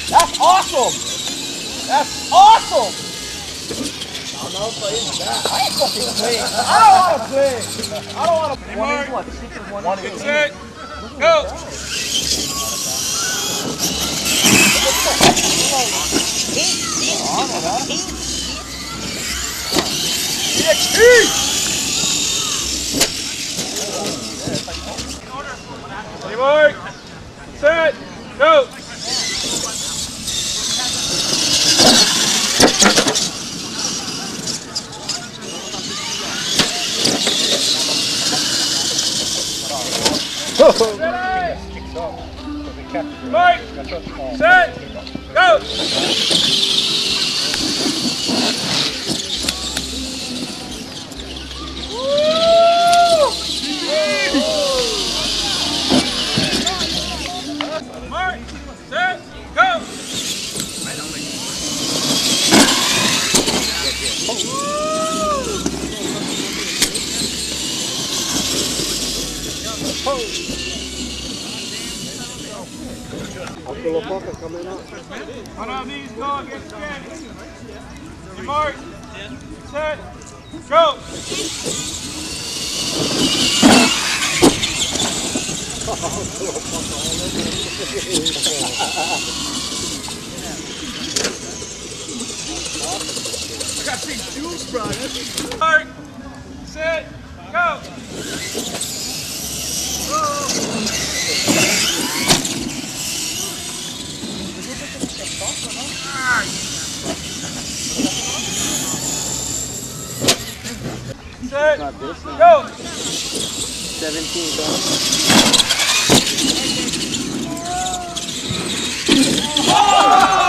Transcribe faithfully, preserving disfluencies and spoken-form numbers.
That's awesome! That's awesome! I don't know if I am that. I ain't fucking playing. I don't want to play. I don't want to play. One is what? Secret one is Get set. Go. Ready, boy. Set. Go. Mike, set, go! Woo! Mike, set, go! One of these go against Ken. Ready, mark, set, go! I got these juice, brother. Mark, set, go! Set, go! seventeen, Oh!